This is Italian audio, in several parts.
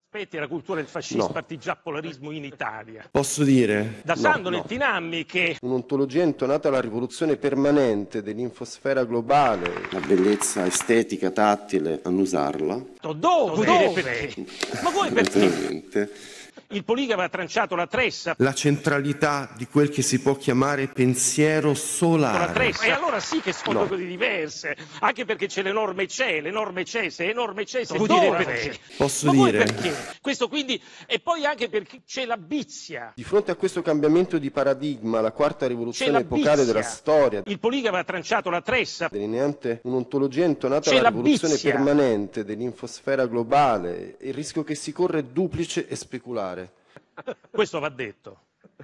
Aspetti, la cultura del fascismo, No. partigiapolarismo in Italia. Posso dire? Da Sandro e Tinammi che... Un'ontologia intonata alla rivoluzione permanente dell'infosfera globale. La bellezza estetica, tattile, annusarla. Dove? Perché? Ma voi perché? Naturalmente. Il poligamo ha tranciato la tressa. La centralità di quel che si può chiamare pensiero La solare. tressa. E allora sì che sono No. cose diverse, anche perché c'è l'enorme c'è, se enorme c'è, se Vuoi dove? dire Perché? Posso Ma voi dire? perché? Questo quindi, e poi anche perché c'è la bizia. Di fronte a questo cambiamento di paradigma, la quarta C'è rivoluzione la epocale della bizia. storia, Il poligamo ha tranciato la tressa. delineante un'ontologia intonata C'è alla la rivoluzione bizia. permanente dell'infosfera globale, il rischio che si corre è duplice e speculare. Questo va detto.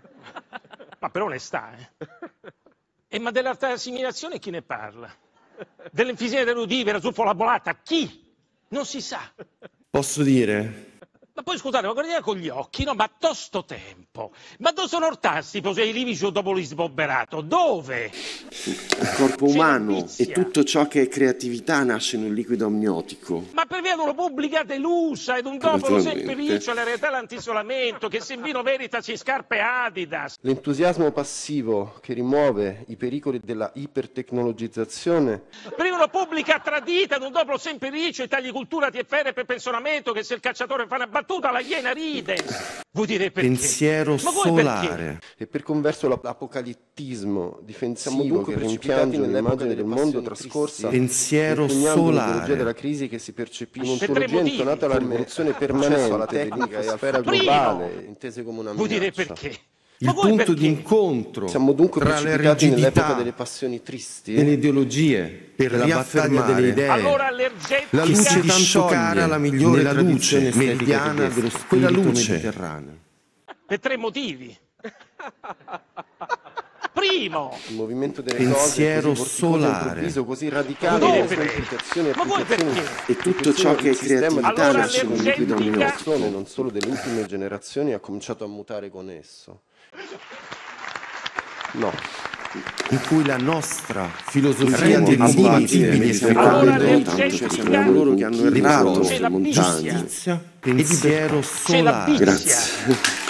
Ma per onestà, ma dell'alta assimilazione chi ne parla? Dell'infisione dell'udivera, zuffolabbolata, chi? Non si sa. Posso dire? Ma poi scusate, ma guardiamo con gli occhi, no? Ma tosto tempo. Ma dove sono ortassi posei livicio dopo l'isbobberato? Dove? Il corpo C'è umano l'ambizia. e tutto ciò che è creatività nasce in un liquido amniotico. Ma per via di una pubblica delusa ed un popolo sempre Naturalmente. riccio alla realtà l'antisolamento, che se in vino veritasi scarpe Adidas. L'entusiasmo passivo che rimuove i pericoli della ipertecnologizzazione Per una pubblica tradita ed un popolo sempre riccio e tagli cultura ti effere per pensionamento, che se il cacciatore fa una battuta la iena ride. Vuoi dire perché? Pensiero Ma voi perché? solare. e per converso l'apocalittismo difensivo Siamo dunque che precipitati rimpiange nell'epoca l'immagine delle del mondo passioni trascorsa, Pensiero impugnando l'ontologia solare. della crisi che si percepisce, Per tre un'ontologia motivi. intonata alla Come rivoluzione accesso permanente alla tecnica e al sfera Primo. globale, intese come una Vuoi dire minaccia. perché? Il Ma voi punto perché? d'incontro Siamo dunque tra le precipitati nell'epoca rigidità delle passioni tristi. delle ideologie per la battaglia delle idee. Allora l'ergetica... La luce tanto scioglie cara, la migliore nella luce tradizione meridiana estetica dello tedesca. quella Spirito luce mediterraneo. Per tre motivi. Primo, Il movimento delle Pensiero cose così vorticoso, solare. improvviso, così radicale, Dove? nelle sue implicazioni e Ma voi applicazioni perché? E tutto ciò che è il sistema di creatività Allora nasce in un liquido l'ergetica- amniotico. persone, non solo delle ultime generazioni, ha cominciato a mutare con esso. No. in cui la nostra filosofia Rende dei limiti invisibili siamo Allora tanto l'ergetica- siamo loro che hanno errato C'è la sulle bizia. montagne. giustizia, pensiero c'è la solare. bizia. Grazie.